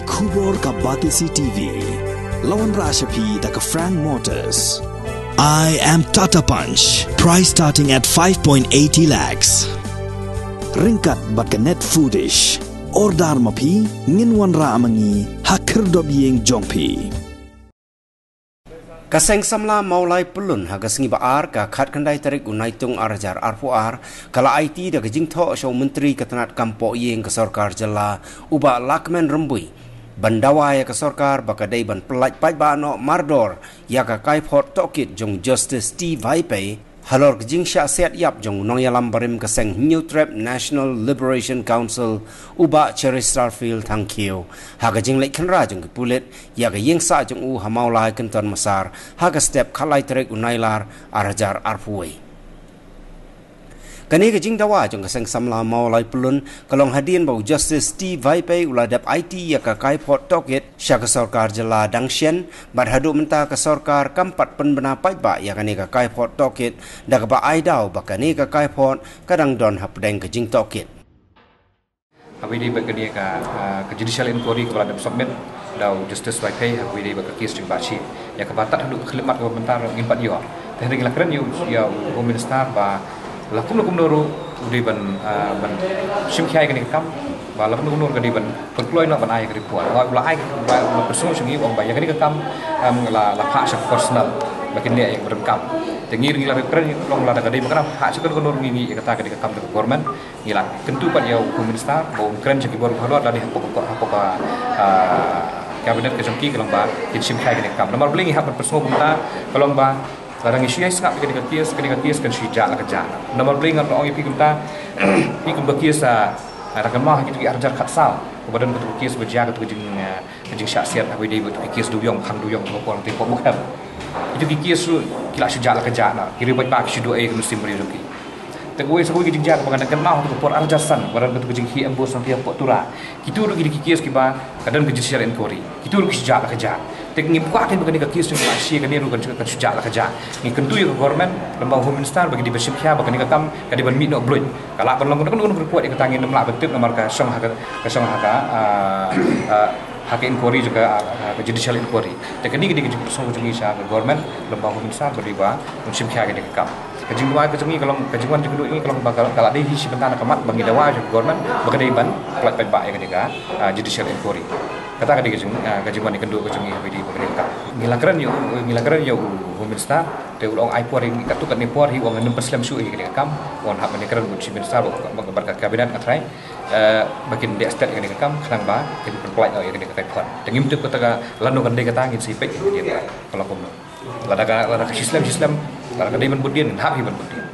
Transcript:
Kubor ka Batisi TV. Lawan Rashapi taka Frank Motors. I am Tata Punch. Price starting at 5.80 lakhs. Ringkat bat ka net foodish. Ordar mapi nginwan ra amangi hakir dobyeng jongpi. Kaseng samla maulai pelun hagas ngi baar ka khat kandai tarik unaitung arajar arpuar kala IT da gajing tho show menteri ketanat kampo yeng ke sarkar jala uba lakmen rembui bandawa ya ke sarkar bakadai ban pelaj paj ba no mardor ya ka kai phot tokit jong justice Steve Vaipe halor gajing sha set yap jong nong yalam barim kaseng New Trap National Liberation Council uba Cherry Starfield thankyu haga jing lek khanra jong pulet ya ga yeng sa jong u hamaulai kenton masar haga step khalai trek unailar arajar arpuai kani gajing dawa jong kaseng samla maulai pelun kalong hadien bau justice Steve Vaipe uladap IT ya ka kai phot tokit sha ka sarkar jala dangshen bar hadu menta ka sarkar kampat penbena pai ba ya kani ka kai phot tokit da ka ba aidau ba kani ka kai phot kadang don hapdeng gajing tokit Habis berkini ke judicial inquiry kepada submit dau justice Vaipe habis berkis jeng baci ya kebatat hadu khidmat komentar ngimpat yo teh dengan keren yo ya home minister ba lakum nuru udi ban simkhai kani kam ba lakum nuru kani ban perploy nak ban ai kani puan wa ulah ai ba persung sungi wong ba ya kani kam la phak sak personal bakin dia yang berengkap tengir ngila keren long la kani bakram hak sekon nuru ngi kata kani kam de government ngila tentu pat ya hukum minister bon keren segi bor halwa dari apa kabinet kesengki kelong ba kin simkhai kani kam nomor beli hak persung kumta kelong ba kadang isu yang sangat ketika kias kan sijak lah kerja. Nomor beli ngan orang ipi kita, ipi kita kias rakan mah kita arjar katsal. Kemudian betul kias berjaga tu kejing syasiat apa dia betul kias duyong khang duyong orang tipu bukan. Itu kias tu kila sijak lah kerja na. Kiri baik pak sido mesti beri rezeki. Tegui sekali kejing jaga mengadakan mah untuk por arjasan. Barang betul kejing hi embos nanti apa tura. Kita dulu kias kiba kadang kejing syariat inquiry. Kita dulu sijak lah kerja. Teknik buat kan bukan kias tu masih kan dia bukan sejak lah kerja. Ni kentu yang government lembang home minister bagi di bersih kia bagi kam kadi ban minok bloy. Kalau ban long kan berkuat di ketangin nemlak betul nomor ka song haka hak inquiry juga judicial inquiry. Teknik ni kejing persong kejing isya government lembang home minister bagi ba bersih kia kadi kam. Kejing buat kejing kalau kejingan kedua ini kalau kalau ada isi bentar kemat bagi dawa government bagi ban pelat pebat yang ketiga judicial inquiry. Kata kadi kejingan ni kedua kejing bagi pemerintah. Ngilakran yo minister te ulong ai por ini katu kan ni por hi wong 6% su kadi kam won hak menikran kunci minister berkat kabinet katrai bakin di state kadi kam khang ba kadi perpelai yo kadi kai por. Tengim tu kata lanu kan de kata ngin sipek dia kalau kono. Lada sistem lada kadi men budien hak hi men budien.